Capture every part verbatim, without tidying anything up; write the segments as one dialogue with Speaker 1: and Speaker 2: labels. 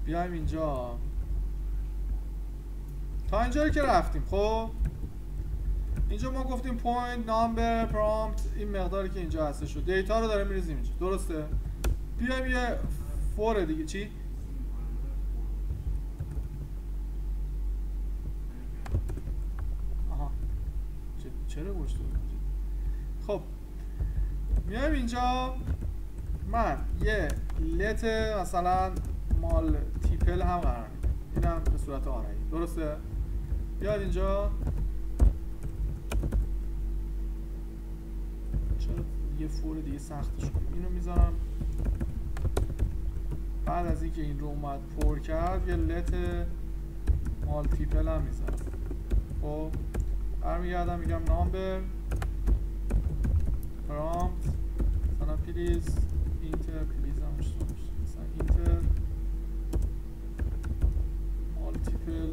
Speaker 1: بیایم اینجا تا اینجا رو که رفتیم. خب اینجا ما گفتیم پوینت نامبر پرامپت این مقداری که اینجا هستش و دیتا رو داره میریزیم اینجا، درسته؟ بیایم یه فور دیگه. چی؟ آها چرا گوشت؟ خب میایم اینجا من یه لت مثلا مال تیپل هم قرار میدم، اینم به صورت آرایی، درسته؟ بیاد اینجا چرا یه فور دیگه سختش کنیم، اینو میذارم. بعد از اینکه این رو اومد پر کرد یه لت مالتیپل هم میذارم. خب برمیگردم میگم نامبر پرامپت مثلا پلیز اینتر، پلیز هم داشته باشه مثلا اینتر مالتیپل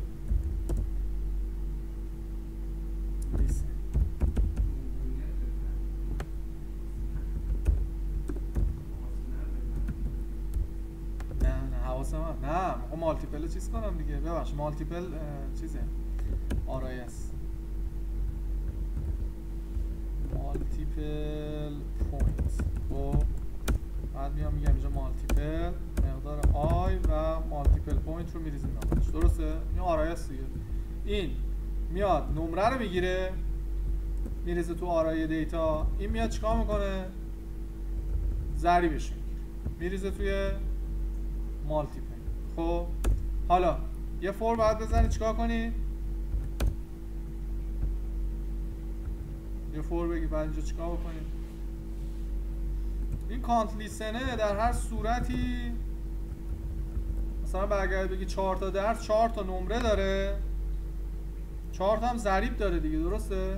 Speaker 1: لیسن. نه نه حواسم هم نه موقع مالتیپل چیز کنم دیگه، ببخش مالتیپل چیزه آرای است، مالتیپل پوینت. خب بعد میام میگم اینجا مالتیپل مقدار آی و مالتیپل پوینت رو میریزیم نامش، درسته؟ این آرای است دیگه. این میاد نمره رو میگیره میریزه تو آرای دیتا، این میاد چیکار میکنه؟ ضریبش رو میگیره میریزه توی مالتیپل. خب حالا یه فور باید بزنی چیکار کنی؟ یه فور بگی بعد اینجا چیکار بکنی؟ این کانت لیسنه در هر صورتی مثلا برگرد بگی چهار تا درس چهار تا نمره داره، چهار تا هم ضریب داره دیگه، درسته؟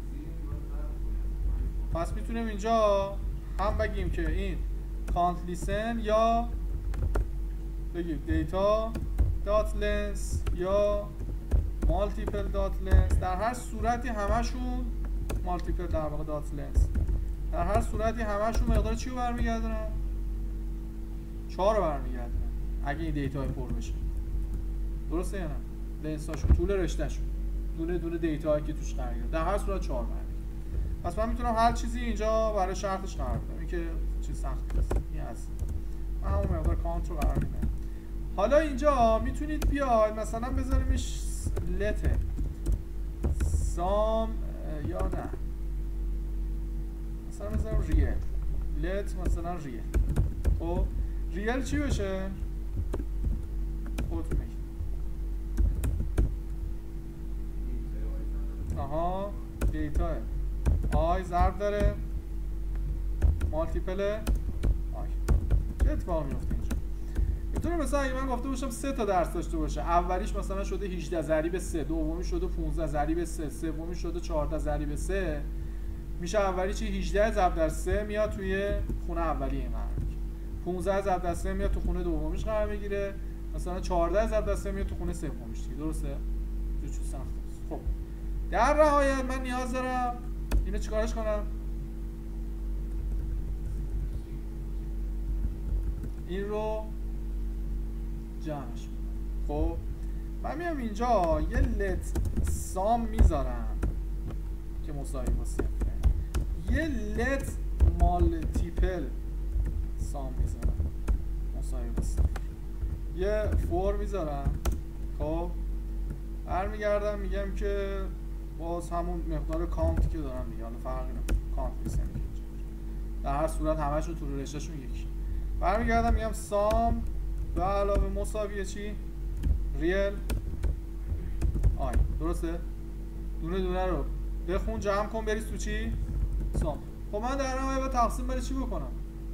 Speaker 1: پس میتونیم اینجا هم بگیم که این کانت لیسن یا بگیم دیتا دات لنس یا مالتیپل دات لنس، در هر صورتی همشون مالتیپل در واقع دات لنس، در هر صورتی همشون مقدار چی رو برمیگردونن؟ چهار رو برمیگردونن اگه این دیتا پر بشه، درسته یا نه؟ لنساشون طول رشتهشون دونه دونه دیتا که توش قرار گرفته در هر صورت چهار برمیگردن. پس من میتونم هر چیزی اینجا برای شرطش قرار بدم، این که چیز سخت نیست، این هست من همون مقدار کانت رو قرار میدم. حالا اینجا میتونید بیاید مثلا بذاریمش لت سام یا نه مثلا بذارم ریل لت مثلا ریل. خب ریل چی بشه؟ خودتون بگید. آها دیتا آی ضرب داره مالتیپل آی. چه اتفاقی میفته اینجا؟ میتونه مثلا اگه من گفته باشم سه تا درس داشته باشه، اولیش مثلا شده هجده ضریب سه، دومی شده پانزده ضریب سه، سومی شده چهارده ضریب سه، میشه اولی چی هجده ضرب در سه میاد توی خونه اولی این قرار میگیره، پانزده ضرب در سه میاد تو خونه دومیش قرار میگیره، مثلا چهارده ضرب در سه میاد تو خونه سومیش دیگه، درسته؟ چه چیز سخته. خب در نهایت من نیاز دارم اینو چیکارش کنم؟ این رو جمعش میکنم. خب من میام اینجا یه لت سام میذارم که مساوی با صفره، یه لت مالتیپل سام میذارم مساوی با صفر، یه فور میذارم. خب برمیگردم میگم که باز همون مقدار کانتی که دارم دیگه، حالا فرقی نمیکنه کانت میسن در هر صورت همشون تو رشتهشون یکی. برمیگردم میگم سام به علاوه مساوی چی؟ ریل آی، درسته؟ دونه دونه رو بخون جمع کن بریز تو چی؟ سام. خب من در نهایت باید تقسیم برای چی بکنم؟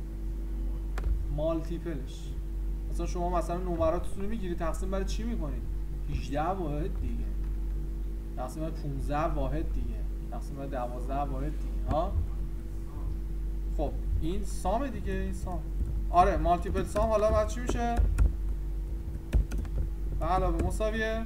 Speaker 1: مالتیپلش. مثلا شما مثلا نمراتتون رو میگیری تقسیم برای چی میکنید؟ هجده واحد دیگه، تقسیم برای پانزده واحد دیگه، تقسیم برای دوازده واحد دیگه ها. خب این سام دیگه، این سام. آره مالتیپل سام. حالا بعد چی میشه؟ به علاوه مساویه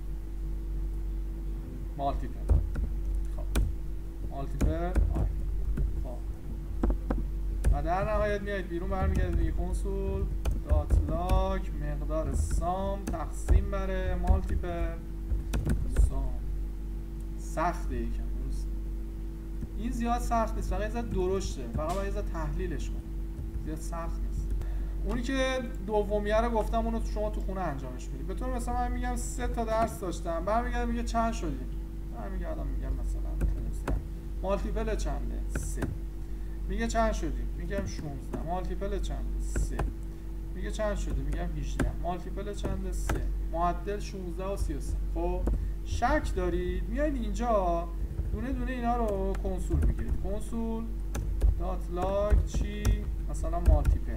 Speaker 1: مالتیپل. خب مالتیپل آی. خب و در نهایت میایید بیرون برمیگردید میگه کنسول دات لاگ مقدار سام تقسیم بر مالتیپل سام. سخته یکم درست، این زیاد سخت نیست، فقط یه ذره درشته، فقط باید یه ذره تحلیلش کنم، زیاد سخت نیست. اونی که دومیه رو گفتم اونو شما تو خونه انجامش میدید. به طور مثلا من میگم سه تا درس داشتم، برمیگردم میگه چند شدیم، برمیگردم میگم مثلا پانزده، مالتیپل چنده؟ سه. میگه چند شدیم؟ میگم شانزده. مالتیپل چنده؟ سه. میگه چند شدیم؟ میگم هجده. مالتیپل چنده؟ سه. معدل شانزده و سی و سه. خب شک دارید میایید اینجا دونه دونه اینا رو کنسول میگیرید. کنسول دات لاگ چی؟ مثلا مالتیپل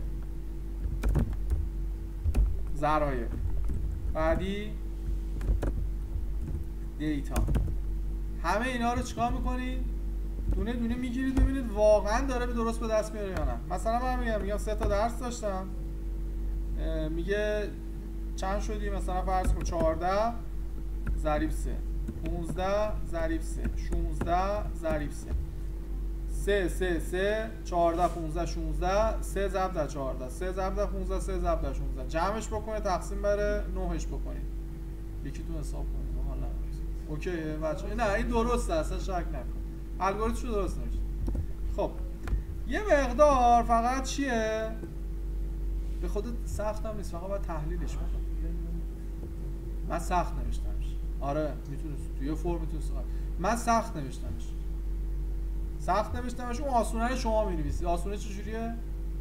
Speaker 1: ذرایع، بعدی دیتا، همه اینا رو چیکار میکنید؟ دونه دونه میگیرید ببینید واقعا داره به درست به دست میاره یا نه. مثلا من میگم میگم سه تا درس داشتم، میگه چند شدی؟ مثلا فرض کن چهارده ضریب سه، پانزده ضریب سه، شانزده ضریب سه، سه سه سه، چهارده پانزده شانزده، سه ضرب در چهارده، سه ضرب در پانزده، سه ضرب در شانزده، جمعش بکنید تقسیم بر نهش بکنید، یکیتون حساب کنید. حالا اوکیه بچه‌ها؟ نه این درسته، اصلا شک نکن، الگوریتمش درست نمیشه. خب یه مقدار فقط چیه؟ به خودت سخت هم نیست، فقط باید تحلیلش بکن. من سخت نوشتمش. آره میتونی تو یه فرم میتونی سخت. من سخت نوشتمش. سخت نوشتمش، اون آسونه رو شما می‌نویسید. آسونه چجوریه؟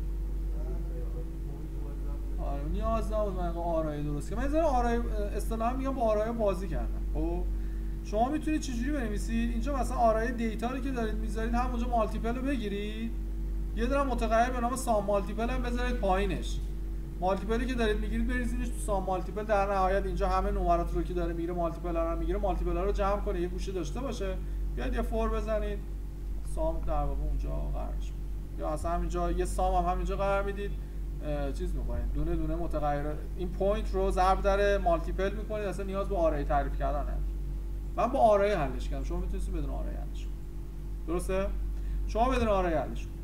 Speaker 1: آره نیاز نبود من آرای درست کنم. من زیر آرای اصطلاحا میگم با آرای بازی کردم. خب شما میتونید چجوری بنویسید؟ اینجا مثلا آرای دیتا رو که دارید میذارید همونجا مالتیپل رو بگیرید. یه دونه متغیر به نام سام مالتیپل هم بذارید پایینش. مالتیپلی که دارید میگیرید بریزینش تو سام مالتیپل، در نهایت اینجا همه نمرات رو که داره میگیره مالتیپل ها رو میگیره، مالتیپل ها رو جمع کنه یه گوشه داشته باشه، بیاید یه فور بزنید سام در واقع اونجا قرار میشه، یا اصلا همینجا یه سام هم همینجا قرار میدید، چیز میکنید دونه دونه متغیر این پوینت رو ضرب در مالتیپل میکنید، اصلا نیاز به آرای تعریف کردن نداره. من با آرای حلش کردم، شما میتونید بدون آرای حلش کنید. درسته؟ شما بدون آرای حلش کنید.